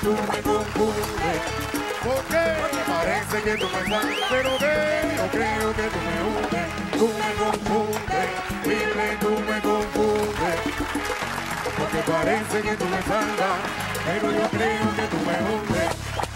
tú me confundes. Porque parece que tú me estás, pero yo creo que tú me hundes. Tú me confundes, dime, tú me confundes. Porque parece que tú me salvas, pero yo creo que tú me hundes.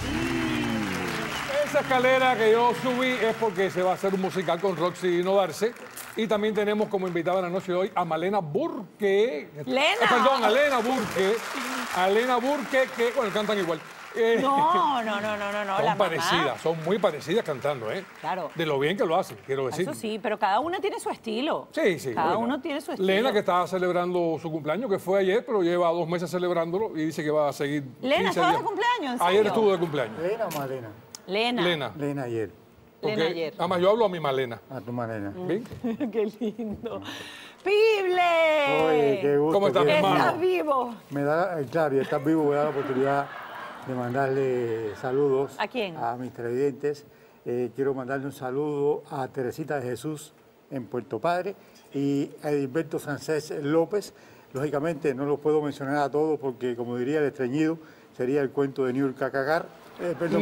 Esa escalera que yo subí es porque se va a hacer un musical con Roxy Nodarse. Y también tenemos como invitada en la noche de hoy a Malena Burke. ¡Lena! Perdón, a Lena Burke. A Lena Burke, que, bueno, cantan igual. No, Son la parecidas, mamá. son muy parecidas cantando, ¿eh? Claro. De lo bien que lo hacen, quiero decir. Eso sí, pero cada una tiene su estilo. Sí, sí. Cada bueno. uno tiene su estilo. Lena, que estaba celebrando su cumpleaños, que fue ayer, pero lleva 2 meses celebrándolo y dice que va a seguir. Lena, 15 ¿estabas días. de cumpleaños? ¿En Ayer serio? estuvo de cumpleaños. ¿Lena o Malena? Lena. Lena. Lena ayer. Porque, Lena ayer. además, yo hablo a mi Malena. A tu Malena. ¿Ven? Qué lindo. ¡Pible! Oye, qué gusto. ¿Cómo estás, mi hermano? ¡Estás vivo! Me da, claro, y estás vivo, me da la oportunidad de mandarle saludos. ¿A quién? A mis televidentes. Quiero mandarle un saludo a Teresita de Jesús en Puerto Padre y a Edilberto Francés López. Lógicamente no los puedo mencionar a todos porque, como diría el estreñido, sería el cuento de Niurka Cagar. Perdón.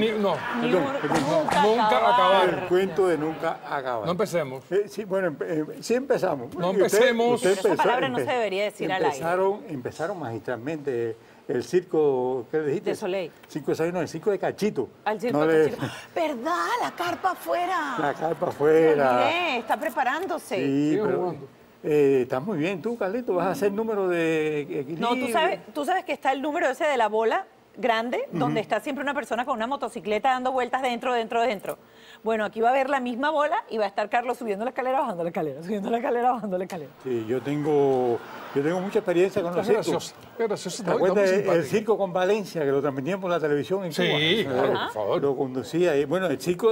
Nunca acabar. El cuento de nunca acabar. No empecemos. Sí, bueno, sí empezamos. No Y empecemos. Esa palabra no se debería decir al aire. Empezaron magistralmente el circo, ¿qué le dijiste? De Soleil. Circo de Soleil, no, el circo de Cachito. Al circo No de Cachito. ¿Verdad? La carpa afuera. La carpa Me afuera. olvidé, está preparándose. Sí, Sigue pero jugando. estás muy bien tú, Carlito. Vas a hacer número de equilibrio. No, tú sabes que está el número ese de la bola grande, donde está siempre una persona con una motocicleta dando vueltas dentro. Bueno, aquí va a haber la misma bola y va a estar Carlos subiendo la escalera, bajando la escalera, subiendo la escalera, bajando la escalera. Sí, yo tengo mucha experiencia con los Qué circos. gracioso. Qué gracioso. ¿Te Está muy acuerdas el simpático. circo con Valencia, que lo transmitían por la televisión en Cuba? Sí, claro, por favor. Lo conducía. Y, bueno, el circo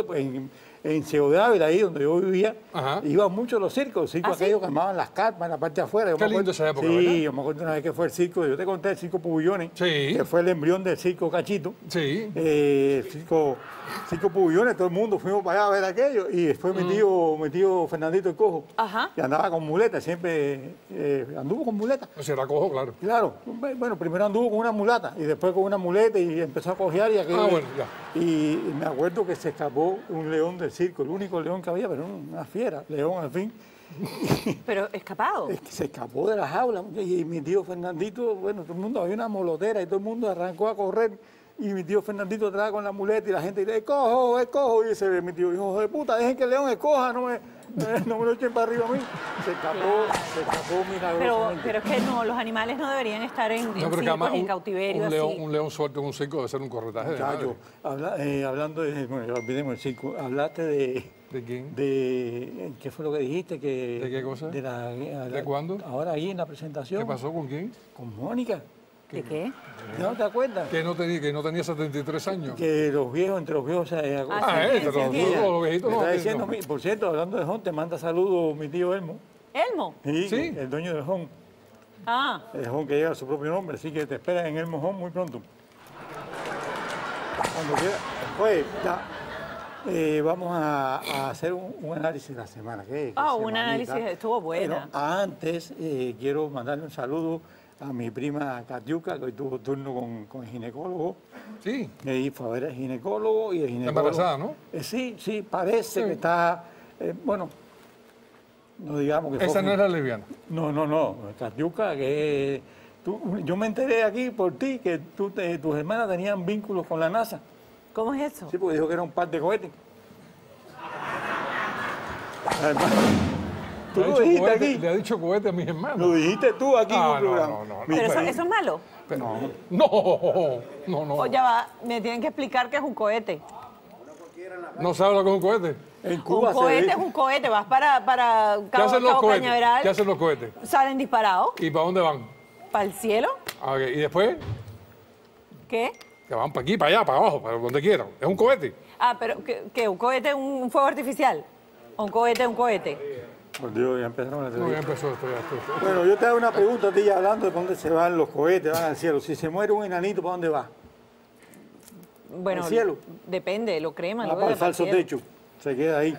en Ciego de Ávila, ahí donde yo vivía, Ajá. iban mucho los circos ¿Ah, sí? aquellos que armaban las carpas en la parte de afuera. Yo Qué me acuerdo- lindo esa época, Sí, ¿verdad? yo me acuerdo una vez que fue el circo, yo te conté el circo Pubullones, Sí. que fue el embrión del circo Cachito. Sí. El circo Pubullones, todo el mundo fuimos para allá a ver aquello. Y después mi tío Fernandito el Cojo, Ajá. que andaba con muleta, siempre anduvo con muleta. O sea, era cojo, claro. Claro, bueno, primero anduvo con una mulata y después con una muleta y empezó a cojear y aquello. Ah, bueno, ya. Y me acuerdo que se escapó un león del circo, el único león que había, pero una fiera, león al fin. Pero escapado. Es que se escapó de la jaula y mi tío Fernandito, bueno, todo el mundo, había una molotera y todo el mundo arrancó a correr. Y mi tío Fernandito atrás con la muleta y la gente dice, ¡es cojo, es cojo! Y dice mi tío, hijo de puta, dejen que el león escoja, no me lo echen para arriba a mí. Se escapó milagrosamente. Pero es que no, los animales no deberían estar en No, pero circos que además ni en cautiverio así. un león suelto en un circo debe ser un corretaje de Muchacho, madre. hablando de, bueno, ya olvidemos el circo, hablaste ¿De quién? ¿qué fue lo que dijiste? ¿De qué cosa? ¿De cuándo? Ahora ahí en la presentación. ¿Qué pasó con quién? Con Mónica. ¿De qué? ¿No te acuerdas? Que no tenía 73 años. Que los viejos, entre los viejos se sí, pero sí, los sí. viejitos Me no. está no. diciendo, por cierto, hablando de Home, te manda saludos mi tío Elmo. Elmo. Sí. El dueño del Home. Ah, El Home que lleva su propio nombre, así que te esperas en Elmo Home muy pronto. Cuando quiera. Oye, ya, vamos a hacer un análisis de la semana. ¿Qué un semanita? análisis, estuvo buena. Pero antes quiero mandarle un saludo a mi prima Catiuca, que hoy tuvo turno con el ginecólogo. Sí. Y fue a ver al ginecólogo y el ginecólogo... Embarazada, ¿no? Sí, parece que está... bueno, no digamos que... Esa no es la lesbiana. No. Catiuca, que... yo me enteré aquí por ti que tus hermanas tenían vínculos con la NASA. ¿Cómo es eso? Sí, porque dijo que era un par de cohetes. Tú lo dijiste aquí. Le ha dicho cohete a mis hermanos. Lo dijiste tú aquí en Ah, un programa. no. Mi Pero país. eso es malo. No. O ya va, me tienen que explicar que es un cohete. ¿No sabe lo que es un cohete? En Cuba Un cohete se es un cohete, vas para ¿Qué hacen los Cabo cohetes? Cañaveral, ¿Qué hacen los cohetes? salen disparados ¿Y para dónde van? para el cielo. Ah, ok. ¿Y después? ¿Qué? Que van para aquí, para allá, para abajo, para donde quieran. Es un cohete. Ah, pero ¿qué? ¿Un cohete es un fuego artificial? ¿O un cohete es un cohete? Por Dios, ya empezaron la No, ya entrevista. empezó esto. Bueno, yo te hago una pregunta a ti ya hablando de para dónde se van los cohetes, van al cielo. Si se muere un enanito, ¿para dónde va? Bueno, ¿Al cielo? depende, lo creman. Va luego para el para falso cielo. techo. Se queda ahí.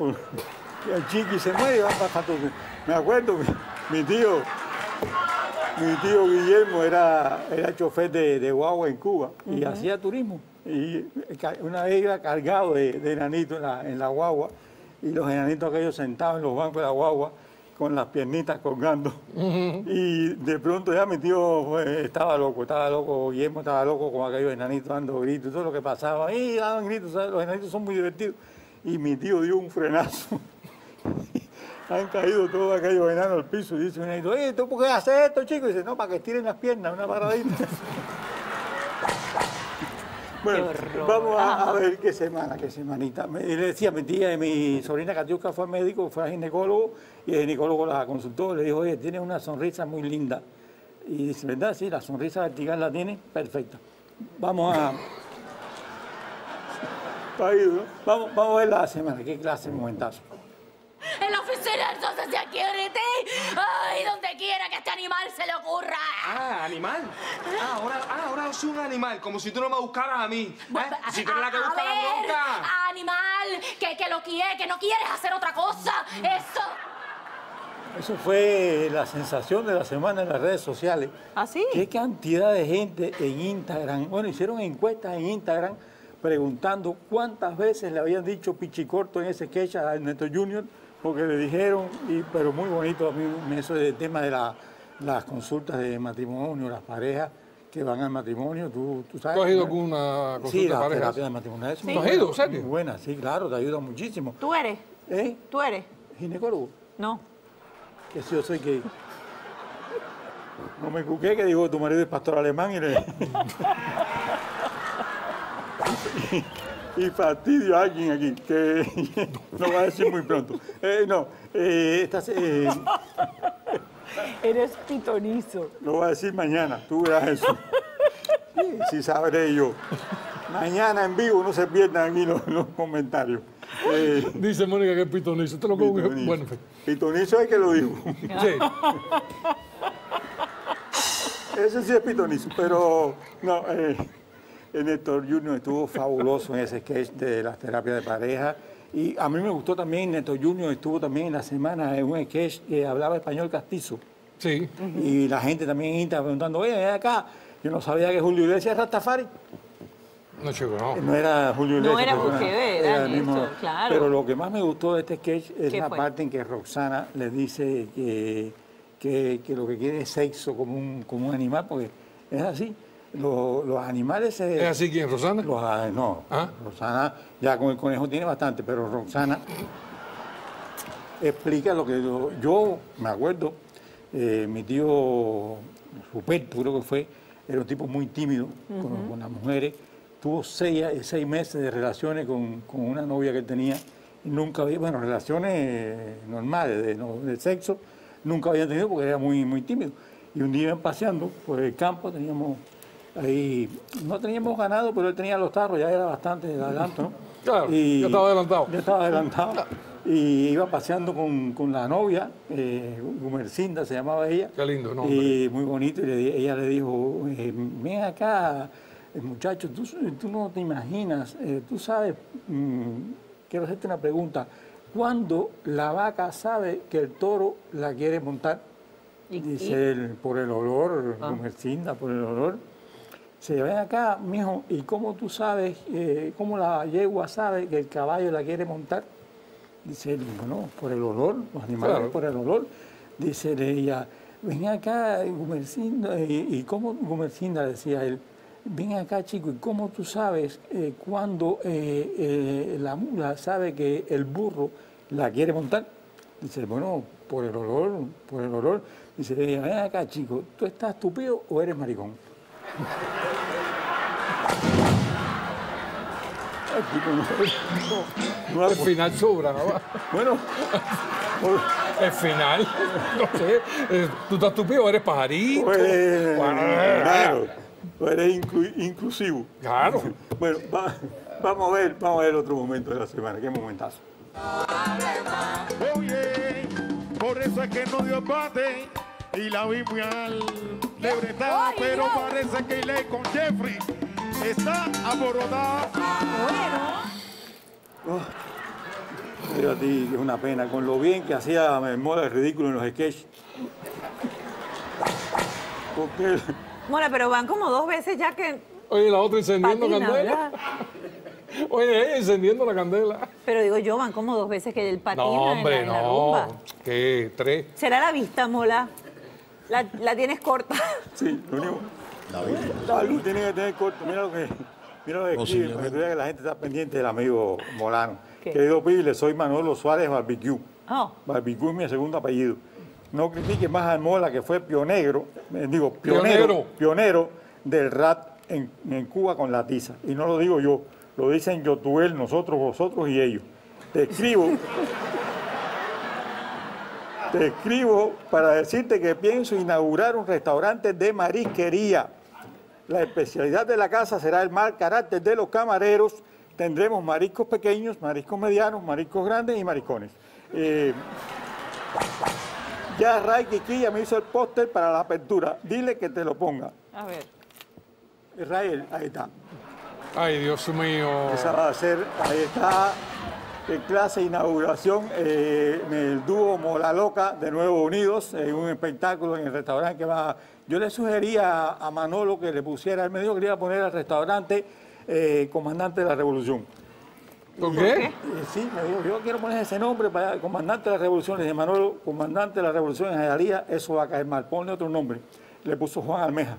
Y el chiqui se muere y va para el falso techo. Me acuerdo que mi tío Mi tío Guillermo era chofer de guagua en Cuba y hacía turismo. Y una vez iba cargado de enanitos en la guagua y los enanitos aquellos sentados en los bancos de la guagua con las piernitas colgando. Y de pronto ya mi tío estaba loco, Guillermo estaba loco con aquellos enanitos dando gritos y todo lo que pasaba. Y daban gritos, ¿sabes? Los enanitos son muy divertidos. Y mi tío dio un frenazo. Han caído todos aquellos enanos al piso y dice un enanito, ¿tú por qué haces esto, chico? Y dice, no, para que estiren las piernas, una paradita. Bueno, vamos a ver qué semanita. Le decía, mi sobrina Catiusca fue médico, fue a ginecólogo, y el ginecólogo la consultó, le dijo, oye, tiene una sonrisa muy linda. Y dice, ¿verdad? Sí, la sonrisa vertical la tiene, perfecta. Vamos a ver la semana, qué clase de momentazo. En la oficina del Social Security. Ay, donde quiera que este animal se le ocurra. Ah, ¿animal? Ahora soy un animal, como si tú no me buscaras a mí. Si tú eres la que busca la bronca. Animal, que lo quiere, que no quieres hacer otra cosa. Eso fue la sensación de la semana en las redes sociales. ¿Ah, sí? Qué cantidad de gente en Instagram. Bueno, hicieron encuestas en Instagram preguntando cuántas veces le habían dicho pichicorto en ese sketch a Ernesto Junior, porque le dijeron, pero muy bonito a mí eso del tema de las consultas de matrimonio, las parejas que van al matrimonio, tú sabes. ¿Tú has ido con una consulta sí, de parejas? Sí, la terapia de matrimonio. Es ¿Tú has ido, en serio? Muy buena, sí, claro, te ayuda muchísimo. ¿Tú eres? ¿Eh? ¿Tú eres? ¿Ginecólogo? No. Que si yo soy gay. No me cuqué, que digo, tu marido es pastor alemán y fastidio a alguien aquí, que lo voy a decir muy pronto. Eres pitonizo. Lo voy a decir mañana, tú verás eso. Sí, sabré yo. Mañana en vivo, no se pierdan aquí los comentarios. Dice Mónica que es pitonizo. Te lo pongo. Pitonizo. Bueno, pitonizo es que lo digo. sí. Ese sí es pitonizo, pero no. Néstor Junior estuvo fabuloso en ese sketch de las terapias de pareja. Y a mí me gustó también, Néstor Junior estuvo también en la semana en un sketch que hablaba español castizo. Sí. Y la gente también en Instagram preguntando, oye, ven acá. Yo no sabía que Julio Iglesias era Rastafari. No, chico, no. No era Julio Iglesias. No era porque era el mismo. Néstor, claro. Pero lo que más me gustó de este sketch es la fue? parte en que Roxana le dice que lo que quiere es sexo como un animal, porque es así. Los animales... ¿Es así quién, Rosana? No, ¿Ah? Rosana ya con el conejo tiene bastante, pero Roxana explica lo que yo me acuerdo, mi tío Ruperto, creo que fue, era un tipo muy tímido con las mujeres, tuvo 6 meses de relaciones con una novia que él tenía, y nunca había, bueno, relaciones normales de sexo, nunca había tenido porque era muy, muy tímido. Y un día iban paseando por el campo, teníamos ahí, no teníamos ganado, pero él tenía los tarros, ya era bastante de adelanto, ¿no? Claro, ya estaba adelantado. Ya estaba adelantado. Y iba paseando con la novia, Gumercinda se llamaba ella. Qué lindo, ¿no? Y muy bonito, y ella le dijo, ven acá, muchacho, tú no te imaginas, tú sabes, quiero hacerte una pregunta, ¿cuándo la vaca sabe que el toro la quiere montar? Dice él, por el olor, Gumercinda, por el olor. Se ven acá, mijo, ¿y cómo tú sabes, cómo la yegua sabe que el caballo la quiere montar? Dice él, bueno, por el olor, los animales claro. Por el olor. Dice ella, ven acá, Gumercinda, y cómo, Gumercinda, decía él, ven acá, chico, ¿y cómo tú sabes cuando la mula sabe que el burro la quiere montar? Dice, bueno, por el olor. Dice ella, ven acá, chico, ¿tú estás estúpido o eres maricón? El final sobra, ¿no? Bueno, el final, no sé, ¿tú estás estúpido o eres pajarito? Pues, claro, eres inclusivo. Claro. Bueno, vamos a ver otro momento de la semana, qué momentazo. Oye, por eso es que no dio empate y la vi muy alebretada, pero parece que Ley con Jeffrey está alborotada. Pero a ti, que es una pena, con lo bien que hacía Moda el ridículo en los sketches. Porque Mora, pero van como 2 veces ya que Oye, la otra encendiendo patina, candela. ¿verdad? Oye, ella encendiendo la candela. Pero digo yo, van como 2 veces que él patina No, hombre, en la no. rumba. ¿Qué? 3. ¿Será la vista, Mola? La tienes corta. sí, lo único. La luz tiene que tener corto. Mira lo que escribe, para que tú veas que la gente está pendiente del amigo Molano. ¿Qué? Querido Pile, soy Manolo Suárez Barbecue. Oh. Barbecue es mi segundo apellido. No critiques más al Mola, que fue pionero del rap en Cuba con la tiza. Y no lo digo yo, lo dicen Yotuel, nosotros, vosotros y ellos. Te escribo para decirte que pienso inaugurar un restaurante de marisquería. La especialidad de la casa será el mal carácter de los camareros. Tendremos mariscos pequeños, mariscos medianos, mariscos grandes y maricones. Ya Ray Quiquilla me hizo el póster para la apertura. Dile que te lo ponga. A ver. Israel, ahí está. Ay, Dios mío. Esa va a ser, ahí está, en clase de inauguración, el dúo Mola Loca, de nuevo unidos, en un espectáculo en el restaurante que va. Yo le sugería a Manolo que le pusiera, él me dijo que le iba a poner al restaurante Comandante de la Revolución. ¿Por qué? Sí, me dijo, yo quiero poner ese nombre para Comandante de la Revolución. Le dije, Manolo, Comandante de la Revolución en Jayalía, eso va a caer mal, ponle otro nombre. Le puso Juan Almeja.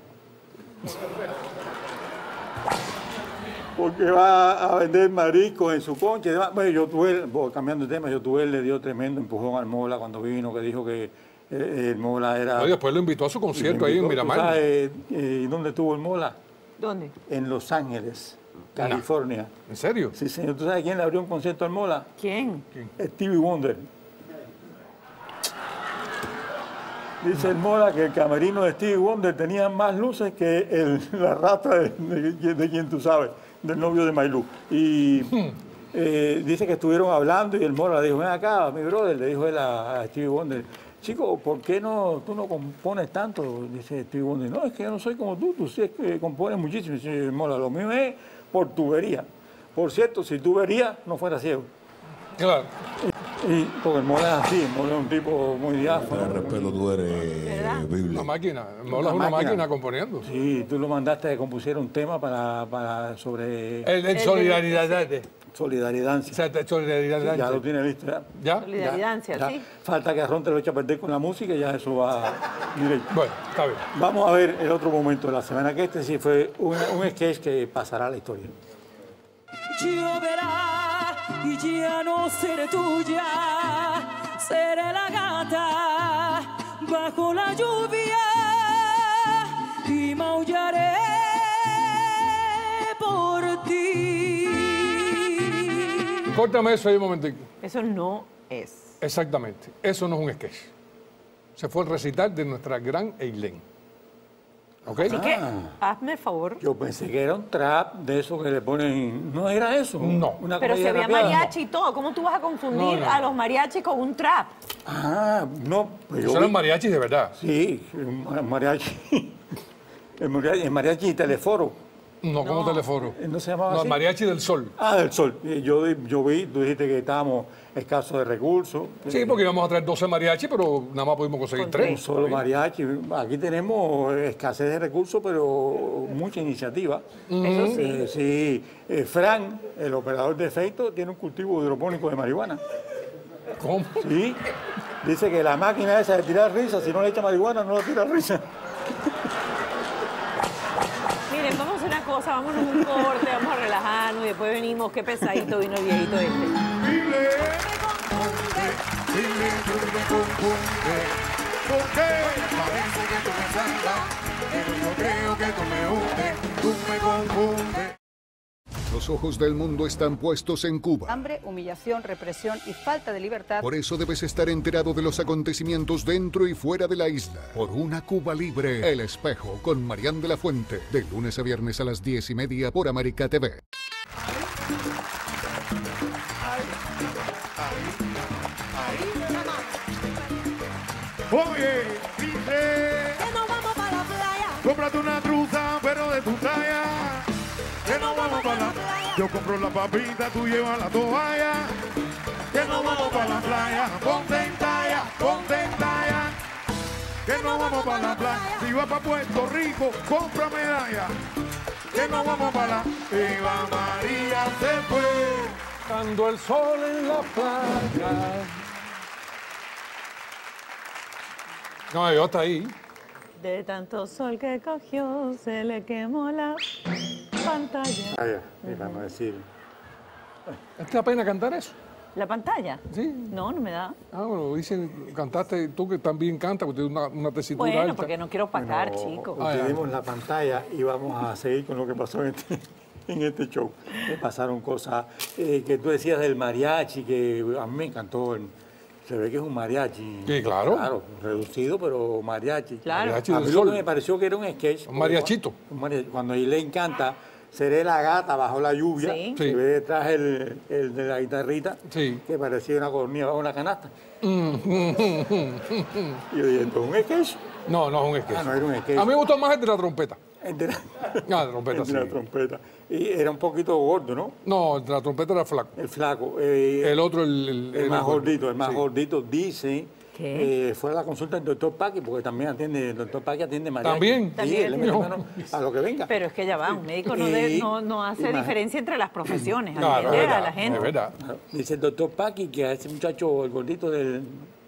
Porque va a vender mariscos en su concha y demás. Bueno, Yotuel, cambiando de tema, Yotuel le dio tremendo empujón al Mola cuando vino, que dijo que el Mola era... Oye, después lo invitó a su concierto ahí en Miramar. ¿Sabes dónde estuvo el Mola? ¿Dónde? En Los Ángeles, California. ¿En serio? Sí, señor. ¿Tú sabes quién le abrió un concierto al Mola? ¿Quién? Stevie Wonder. Dice el Mola que el camerino de Stevie Wonder tenía más luces que la rata de quien tú sabes, del novio de Maylú. Y dice que estuvieron hablando y el Mola le dijo, ven acá, mi brother, le dijo él a Stevie Wonder, chico, ¿por qué tú no compones tanto? Dice Stevie Wonder, no, es que yo no soy como tú sí es que compones muchísimo. Dice el Mola, lo mío es por tubería. Por cierto, si tú verías, no fuera ciego. Claro. Porque el Mola es así, el Mola es un tipo muy diáfano. Con respeto, tú eres Biblia. Una máquina. Mola es una máquina componiendo. Sí, tú lo mandaste a que compusiera un tema sobre El solidaridad. solidaridad. Solidaridad. Ya lo tiene listo, ¿ya? ¿Ya? Solidaridad, Ya. sí. Falta que Arrón te lo eche a perder con la música y ya eso va directo. Bueno, está bien. Vamos a ver el otro momento de la semana, que este sí fue un sketch que pasará a la historia. Lloverá y ya no seré tuya, seré la gata bajo la lluvia y maullaré por ti. Córtame eso ahí un momentico. Eso no es. Exactamente. Eso no es un sketch. Se fue el recital de nuestra gran Eileen. ¿Ok? Así que, hazme el favor. Yo pensé que era un trap de eso que le ponen... ¿No era eso? No. Una Pero se comedia veía rapeada. mariachi y todo. ¿Cómo tú vas a confundir No. a los mariachis con un trap? Ah, no. Pues yo Eso eran vi- mariachis de verdad. Sí, el mariachi. El mariachi teleforo. No, como teleforo. ¿No se llamaba No, así? mariachi del sol. Ah, del sol. Yo vi, tú dijiste que estábamos escasos de recursos. Sí, porque íbamos a traer 12 mariachis, pero nada más pudimos conseguir Con 3. Un solo mariachi. Aquí tenemos escasez de recursos, pero mucha iniciativa. Eso sí. Sí. Fran, el operador de efecto, tiene un cultivo hidropónico de marihuana. ¿Cómo? Sí. Dice que la máquina esa de tirar risa, si no le echa marihuana, no la tira risa. Miren, vamos a hacer una cosa, vámonos a un corte, vamos a relajarnos y después venimos. Qué pesadito vino el viejito este. Dile, tú me confunde. ¿Por qué? Parece que tú me salvas, pero yo creo que tú me hundes, tú me confundes. Los ojos del mundo están puestos en Cuba. Hambre, humillación, represión y falta de libertad. Por eso debes estar enterado de los acontecimientos dentro y fuera de la isla. Por una Cuba libre, El Espejo, con Marián de la Fuente. De lunes a viernes a las 10:30 por América TV. Oye, dice, Que nos vamos para la playa. cómprate una truza, pero de tu talla. Que no vamos para la playa. Yo compro la papita, tú llevas la toalla. Que no vamos para la playa. Ponte en talla, ponte en talla. que nos vamos para la playa. Si vas para Puerto Rico, compra medalla. Que nos vamos para la... Eva María se fue. Cuando el sol en la playa. No, yo hasta ahí. De tanto sol que cogió, se le quemó la pantalla. Para no decir. ¿Te da pena cantar eso? ¿La pantalla? Sí. No, no me da. Ah, bueno, dicen, cantaste tú que también cantas, porque tienes una tesitura Bueno, alta. porque no quiero opacar, chico. Utilizamos la pantalla y vamos a seguir con lo que pasó en este show. Pasaron cosas que tú decías del mariachi, que a mí me encantó. Se ve que es un mariachi. Sí, claro. Claro, reducido, pero mariachi. Claro. Mariachi A del mí lo sol. que me pareció que era un sketch. Un mariachito. Cuando Ailén canta, seré la gata bajo la lluvia. Sí. Se Sí. ve detrás el de la guitarrita, Sí. que parecía una cornilla bajo una canasta. Y yo dije, ¿esto es un sketch? No, no es un sketch. Ah, no era un sketch. A mí me gustó más el de la trompeta. El de la, Ah, la trompeta, el de la sí. trompeta. Y era un poquito gordo, ¿no? No, el de la trompeta era flaco. El flaco. El otro, el más gordito. gordito, Sí. gordito, dice. ¿Qué? Fue a la consulta del doctor Paqui, porque también atiende, el doctor Paqui atiende mariachi. ¿También? Sí, También él le mete atiende. mano a lo que venga. Pero es que ya va, un médico no hace Imagínate. diferencia entre las profesiones, Claro, es atiende a verdad, la gente. es verdad. Dice el doctor Paqui que a ese muchacho, el gordito ¿De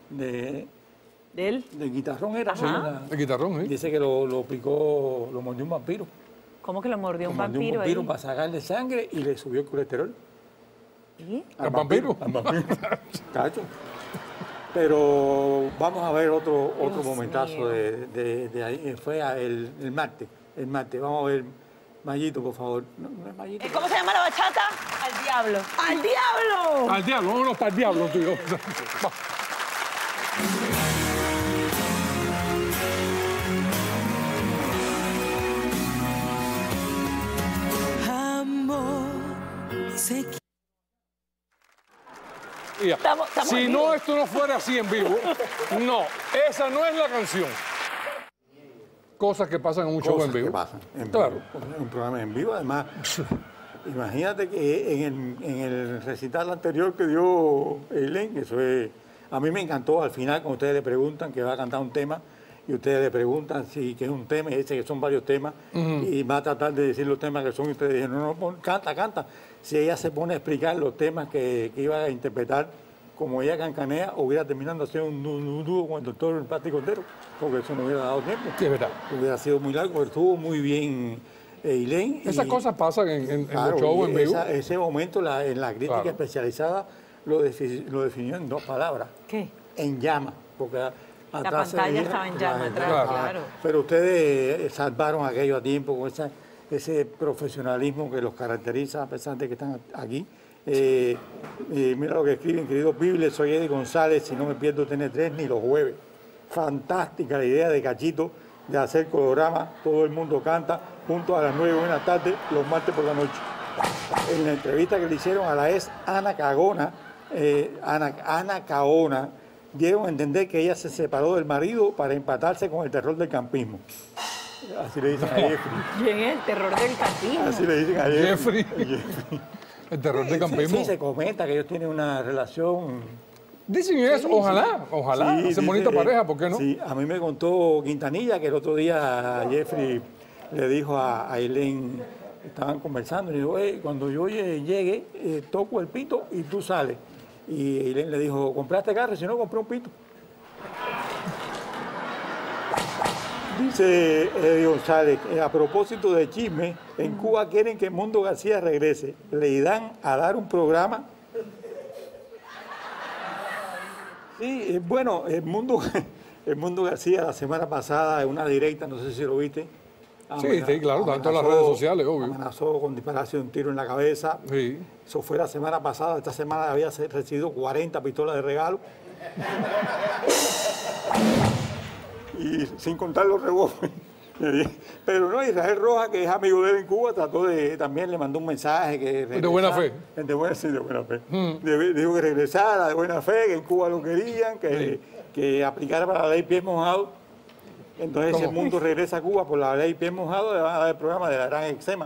él? del guitarrón era. Ajá. ¿no? El guitarrón, ¿eh? Dice que lo picó, lo mordió un vampiro. ¿Cómo que lo mordió un Lo mordió vampiro ahí? para sacarle sangre y le subió el colesterol. ¿Y? ¿Al vampiro? Al vampiro. Cacho. Pero vamos a ver otro Dios momentazo mío. de ahí. Fue el martes. El martes. Vamos a ver. Mayito, por favor. No es Mayito. ¿Cómo se llama la bachata? Al diablo. ¡Al diablo! Al diablo, vámonos para el diablo, tío. Va. Amor, sé que Ya. Estamos Si en no, vivo. esto no fuera así en vivo, no, esa no es la canción. Cosas que pasan en un show en Cosas vivo. que pasan en Claro. vivo. Un programa en vivo, además. Imagínate que en el recital anterior que dio Ailén, que eso es, a mí me encantó al final cuando ustedes le preguntan que va a cantar un tema y ustedes le preguntan si que es un tema y dice que son varios temas y va a tratar de decir los temas que son y ustedes dicen, no, canta. Si ella se pone a explicar los temas que iba a interpretar, como ella cancanea, hubiera terminado haciendo un dúo con el doctor Pati Cordero, porque eso no hubiera dado tiempo. Sí, es verdad. Hubiera sido muy largo, pero estuvo muy bien Ailén. Esas y- cosas pasan en Claro, los shows y en vivo. ese momento en la crítica Claro. especializada lo definió en dos palabras, ¿Qué? en llama, porque atrás se pantalla veía estaba en la llama gente. atrás, claro. Pero ustedes salvaron aquello a tiempo con ese profesionalismo que los caracteriza a pesar de que están aquí. Mira lo que escriben, queridos Biblia, soy Eddie González, si no me pierdo TN3 ni los jueves. Fantástica la idea de Cachito de hacer programa, todo el mundo canta, juntos a las 9 buenas tardes, los martes por la noche. En la entrevista que le hicieron a la ex Ana Cagona, Ana Caona, dieron a entender que ella se separó del marido para empatarse con el terror del campismo. Así le dicen a Jeffrey. ¿Quién es el terror del campismo? Así le dicen a Jeffrey. Jeffrey. El terror de Sí, campismo. sí, se comenta que ellos tienen una relación. Dicen eso, ojalá, Sí, hacen bonita dice, pareja, ¿por qué no? Sí, a mí me contó Quintanilla que el otro día Jeffrey le dijo a Ailén, estaban conversando, y le dijo, cuando yo llegue, toco el pito y tú sales. Y Ailén le dijo, ¿compraste carro? Si no, compré un pito. Dice Eddie González, a propósito de chisme, en Cuba quieren que Mundo García regrese. Le irán a dar un programa. Sí, bueno, el Mundo García la semana pasada en una directa, no sé si lo viste. Sí, claro, está en todas las redes sociales, obvio. Amenazó con dispararse un tiro en la cabeza. Sí. Eso fue la semana pasada. Esta semana había recibido 40 pistolas de regalo. Y sin contar los revólveres. Pero no, Israel Rojas, que es amigo de él en Cuba, también le mandó un mensaje que De buena fe. de buena fe. Dijo que regresara de buena fe, que en Cuba lo querían, que aplicara para la ley Pies Mojados. Entonces, si el mundo regresa a Cuba por la ley Pies Mojados, le van a dar el programa de la gran eczema.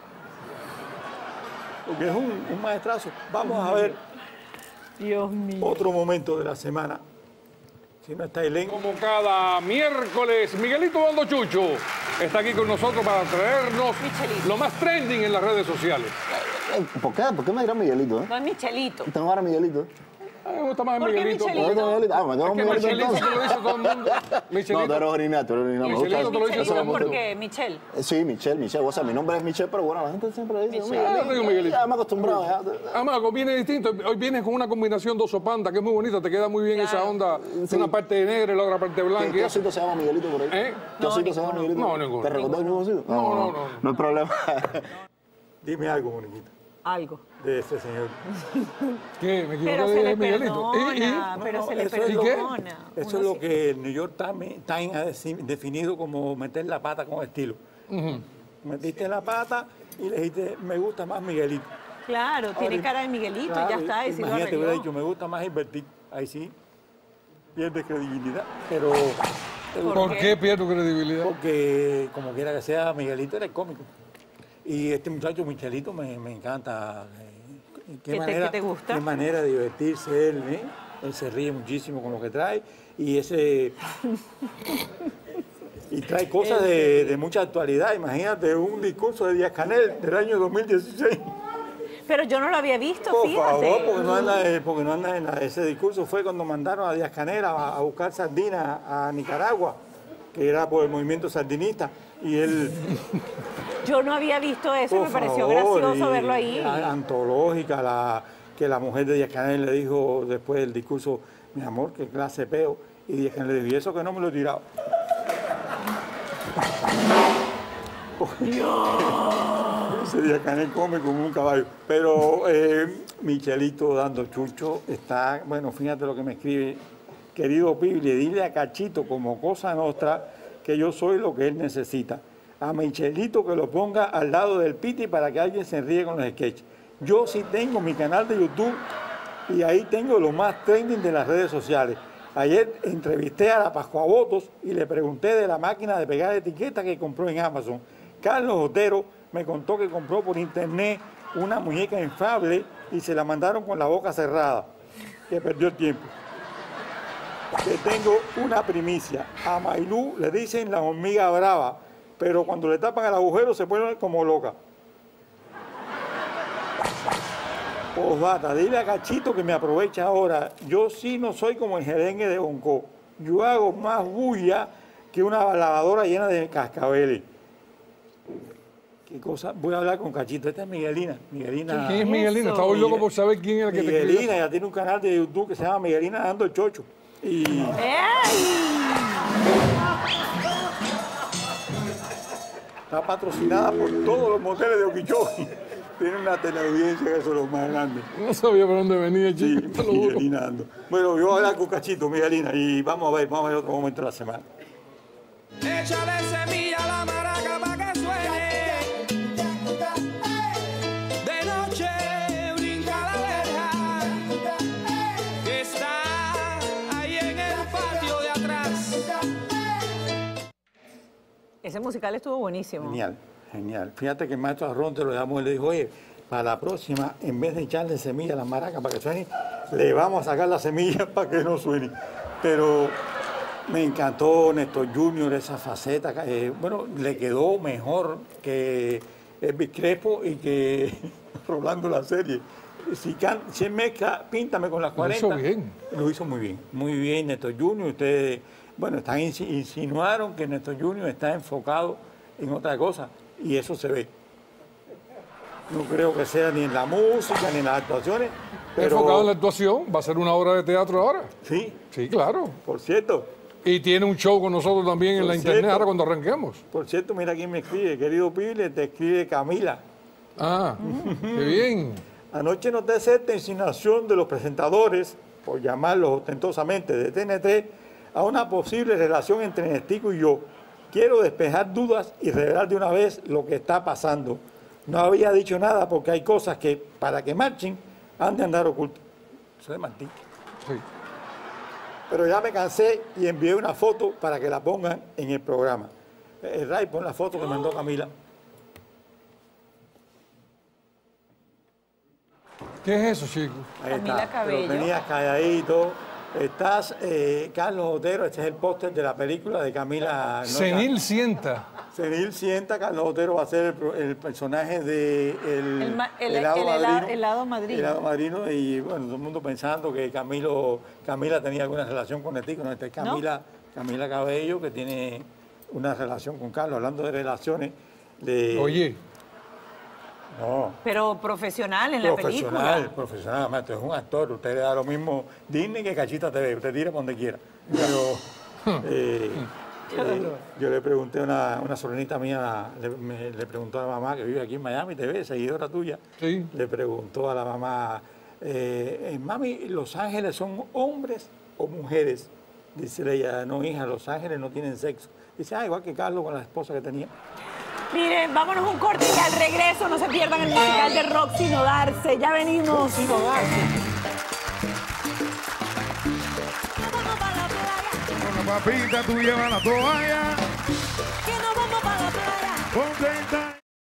Porque es un maestrazo. Vamos a ver Dios mío. otro momento de la semana. Si no está Ailén. Como cada miércoles, Miguelito Dando Chucho está aquí con nosotros para traernos lo más trending en las redes sociales. ¿Por qué? ¿Por qué me dirán Miguelito? No es Michelito. Tengo ahora Miguelito. Me gusta más ¿Por qué Miguelito. Michelito? Ah, me tengo Es que Miguelito Michelito entonces. te lo dice todo el mundo. Michelito. No, tú eres original, tú eres original. Me gusta. Michelito te lo dice todo el Michelito, mundo. ¿por qué? Michelle. Sí, Michelle. O sea, mi nombre es Michelle, pero bueno, la gente siempre dice Yo digo Miguelito. Ya me he acostumbrado. Ya. Además, viene distinto. Hoy vienes con una combinación de oso panda, que es muy bonita. Te queda muy bien esa onda. Sí. Una parte negra y la otra parte blanca. ¿Qué osito se llama Miguelito por ahí? ¿Eh? ¿Qué osito se llama Miguelito? No, ninguno. ¿Te recordás ningún osito? No. No hay problema. Dime algo, Moniquita, Algo. de este señor. ¿Qué? Me Pero equivoqué se de le Miguelito. perdona, No, pero no, se le eso es lo- perdona. Eso es lo que el New York Times ha definido como meter la pata con estilo. Metiste la pata y le dijiste, me gusta más Miguelito. Claro, tiene Ahora, cara de Miguelito, claro, ya está, y si lo imagínate, hubiera arregló. dicho, me gusta más invertir. Ahí sí, pierde credibilidad. Pero ¿Por qué pierdo credibilidad? porque, como quiera que sea, Miguelito era el cómico. Y este muchacho, Michelito, me encanta. ¿Qué te gusta? Qué manera de divertirse él, ¿eh? Él se ríe muchísimo con lo que trae. Y ese... y trae cosas de mucha actualidad. Imagínate un discurso de Díaz-Canel del año 2016. Pero yo no lo había visto, Por fíjate. favor, porque no anda en ese discurso fue cuando mandaron a Díaz-Canel a buscar sardinas a Nicaragua, que era por el movimiento sardinista. Y él... Yo no había visto eso, Por me pareció favor, gracioso y verlo ahí. Antológica, que la mujer de Díaz-Canel le dijo después del discurso, mi amor, qué clase de peo. Y Díaz-Canel le dijo, y eso que no me lo he tirado. Ese Díaz-Canel come como un caballo. Pero Michelito Dando Chucho está, bueno, fíjate lo que me escribe. Querido Pibli, dile a Cachito como cosa nostra que yo soy lo que él necesita. A Michelito que lo ponga al lado del Piti para que alguien se ríe con los sketches. Yo sí tengo mi canal de YouTube y ahí tengo lo más trending de las redes sociales. Ayer entrevisté a la Pascuavotos y le pregunté de la máquina de pegar etiquetas que compró en Amazon. Carlos Otero me contó que compró por internet una muñeca inflable y se la mandaron con la boca cerrada, que perdió el tiempo. Que tengo una primicia. A Mailú le dicen la hormiga brava, pero cuando le tapan el agujero se pone como loca. Osbata, dile a Cachito que me aprovecha ahora. Yo sí no soy como el jerengue de Bonco. Yo hago más bulla que una lavadora llena de cascabeles. ¿Qué cosa? Voy a hablar con Cachito. Esta es Miguelina. Miguelina. ¿Quién es Miguelina? Estaba loco por saber quién era el que te escribió. Miguelina, ella tiene un canal de YouTube que se llama Miguelina Dando el Chocho. Y... está patrocinada por todos los moteles de Okeechobee. Tiene una teleaudiencia que eso es lo más grande. No sabía por dónde venía, Sí, chico. Te lo juro. Miguelina Dando. Bueno, yo voy a hablar con Cachito, Miguelina, y vamos a ver otro momento de la semana. Échale semilla a la maraca pa' que suene. De noche brinca la verja que está ahí en el patio de atrás. Ese musical estuvo buenísimo. Genial, genial. Fíjate que el maestro Arronte lo llamó y le dijo, oye, para la próxima, en vez de echarle semilla a las maracas para que suene, le vamos a sacar la semilla para que no suene. Pero me encantó Néstor Junior, esa faceta. Bueno, le quedó mejor que Elvis Crespo y que Rolando la serie. Si él mezcla, píntame con las 40. Lo hizo bien. Lo hizo muy bien Néstor Junior. Ustedes, bueno, insinuaron que Néstor Junior está enfocado en otra cosa y eso se ve. No creo que sea ni en la música ni en las actuaciones. Pero... enfocado en la actuación, va a ser una obra de teatro ahora. Sí. Sí, claro. Por cierto. Y tiene un show con nosotros también en la internet ahora cuando arranquemos. Por cierto, mira quién me escribe. Querido Pibli, te escribe Camila. Ah, qué bien. Anoche noté cierta insinuación de los presentadores, por llamarlos ostentosamente, de TNT, a una posible relación entre Nestico y yo. Quiero despejar dudas y revelar de una vez lo que está pasando. No había dicho nada porque hay cosas que, para que marchen, han de andar ocultas. Eso es de Martín. Sí. Pero ya me cansé y envié una foto para que la pongan en el programa. Ray, pon la foto que mandó Camila. ¿Qué es eso, chico? Ahí Camila está. Cabello. Lo tenía calladito. Estás Carlos Otero, este es el póster de la película de Camila. Senil Sienta. Senil Sienta, Carlos Otero va a ser el personaje de el Hado Madrino. El Hado Madrino, y bueno, todo el mundo pensando que Camila tenía alguna relación con el tico. No, esta es Camila Cabello, que tiene una relación con Carlos. Hablando de relaciones, Oye. No. Pero profesional en la película. Profesional, además, es un actor. Usted le da lo mismo Disney que Cachita TV. Usted tira por donde quiera. Pero yo le pregunté a una sobrinita mía, le preguntó a la mamá que vive aquí en Miami TV, seguidora tuya. Sí. Le preguntó a la mamá, mami, ¿Los Ángeles son hombres o mujeres? Dice ella, no, hija, Los Ángeles no tienen sexo. Dice, igual que Carlos con la esposa que tenía. Miren, vámonos un corte y al regreso no se pierdan el musical de Roxy Nodarse. Ya venimos. Roxy Nodarse. Con la papita tú llevas la toalla. Que nos vamos para la playa. Contenta.